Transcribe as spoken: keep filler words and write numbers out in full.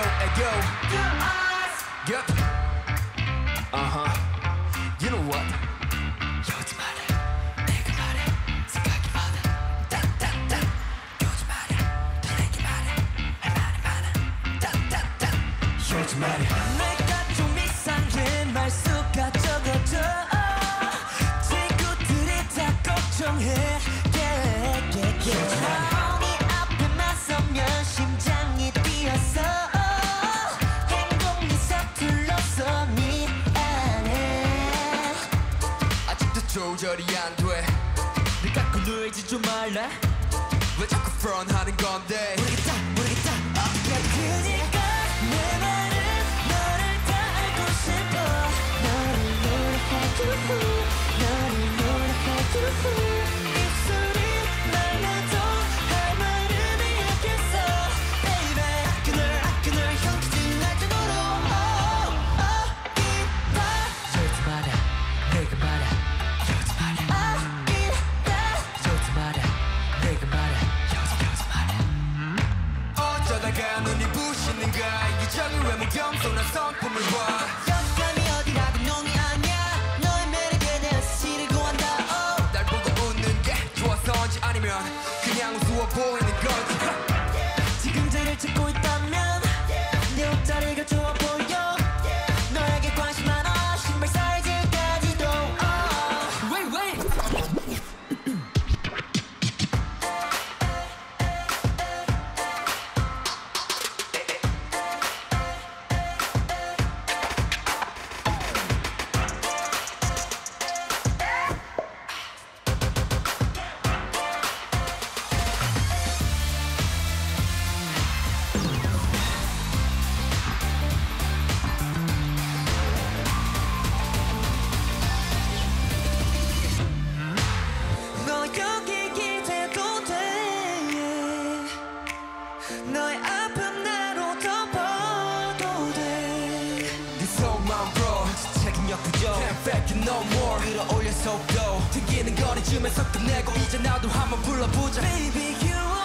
애교 to us. Yup. Uh-huh. You know what? 요즘 말해 내가 말해 생각이 많아 따따따. 요즘 말해 더 내게 말해 할 말이 많아 따따따. 요즘 말해 내가 좀 이상해 말수가 적어져 친구들이 다 걱정해 yeah, yeah, yeah. 조절이 안 돼. 내가 꿀리지 좀 말래. 왜 자꾸 front 하는 건데. 모르겠다 모르겠다 어떻게 그니까 내 말은 너를 다 알고 싶어. 너를 노래해주고 너를 노래해주고 입술이 말라도 할 말은 이야기했어 baby. 그날 그날 형기진 날 정도로 어기다. 요즘 말야 내가 말야 눈이 부시는가 이기적인 외모 겸손한 성품을 봐. 연감이 어디라고 놈이 아니야. 너의 매력에 대해 사실을 구한다. oh. 날 보고 웃는 게 좋아서인지 아니면 그냥 우스워 보이는 건지. 지금 자리를 찾고 있다면 내 옷자리가 좋아 보여. 너에게 관심 많아 신발 사이즈까지도 oh. Wait wait 너의 아픔 나로 덮어도 돼. 네 속마음 bro 책임 역부족 Can't fake it no more. 끌어올려 속도 튕기는 거리쯤에 속도 내고 이제 나도 한번 불러보자. Baby you